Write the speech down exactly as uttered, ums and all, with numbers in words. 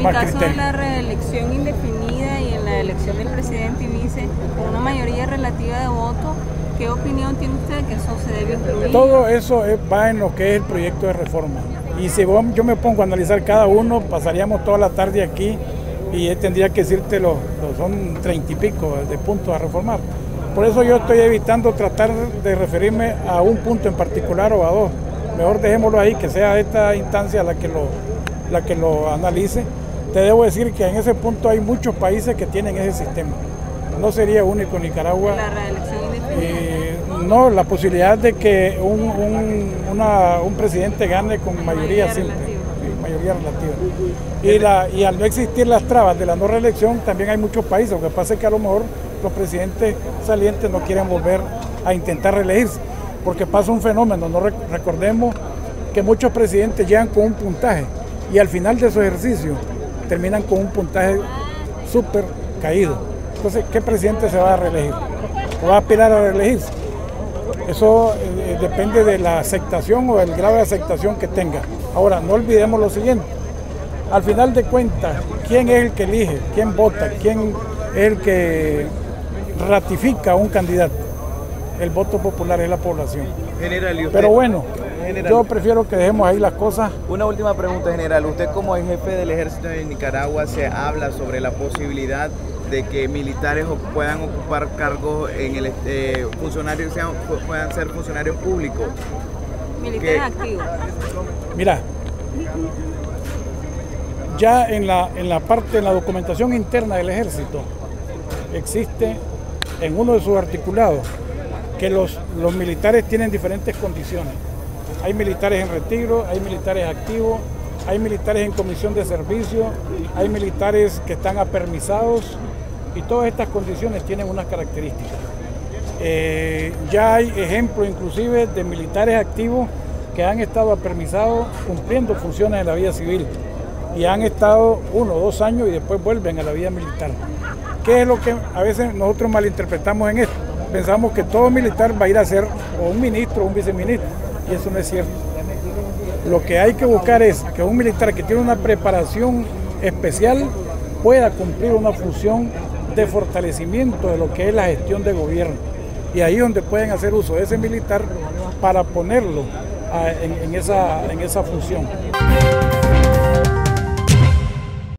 más criterio. En caso de la reelección indefinida y en la elección del presidente y vice, con una mayoría relativa de votos, ¿qué opinión tiene usted de que eso se debe incluir? Todo eso es, va en lo que es el proyecto de reforma. Y si vos, yo me pongo a analizar cada uno, pasaríamos toda la tarde aquí y él tendría que decirte los, los son treinta y pico de puntos a reformar. Por eso yo estoy evitando tratar de referirme a un punto en particular o a dos. Mejor dejémoslo ahí, que sea esta instancia la que lo, la que lo analice. Te debo decir que en ese punto hay muchos países que tienen ese sistema. No sería único Nicaragua. La reelección indefinida. Y no, la posibilidad de que un, un, una, un presidente gane con mayoría, mayoría simple, sí, mayoría relativa. Y, la, y al no existir las trabas de la no reelección, también hay muchos países. Lo que pasa es que a lo mejor los presidentes salientes no quieren volver a intentar reelegirse, porque pasa un fenómeno. No recordemos que muchos presidentes llegan con un puntaje y al final de su ejercicio terminan con un puntaje súper caído. Entonces, ¿qué presidente se va a reelegir? ¿O va a aspirar a reelegirse? Eso eh, depende de la aceptación o del grado de aceptación que tenga. Ahora, no olvidemos lo siguiente. Al final de cuentas, ¿quién es el que elige? ¿Quién vota? ¿Quién es el que ratifica a un candidato? El voto popular es la población. General, ¿y usted? Pero bueno, General, yo prefiero que dejemos ahí las cosas. Una última pregunta, general. Usted como el jefe del ejército de Nicaragua se habla sobre la posibilidad de que militares puedan ocupar cargos en el eh, funcionarios sean, puedan ser funcionarios públicos. Militares activos. Mira, ya en la, en la parte, en la documentación interna del ejército, existe en uno de sus articulados que los, los militares tienen diferentes condiciones. Hay militares en retiro, hay militares activos, hay militares en comisión de servicio, hay militares que están apermisados y todas estas condiciones tienen unas características. Eh, ya hay ejemplos inclusive de militares activos que han estado apermisados cumpliendo funciones en la vida civil y han estado uno o dos años y después vuelven a la vida militar. ¿Qué es lo que a veces nosotros malinterpretamos en esto? Pensamos que todo militar va a ir a ser o un ministro o un viceministro y eso no es cierto. Lo que hay que buscar es que un militar que tiene una preparación especial pueda cumplir una función de fortalecimiento de lo que es la gestión de gobierno. Y ahí es donde pueden hacer uso de ese militar para ponerlo a, en, en, esa, en esa función.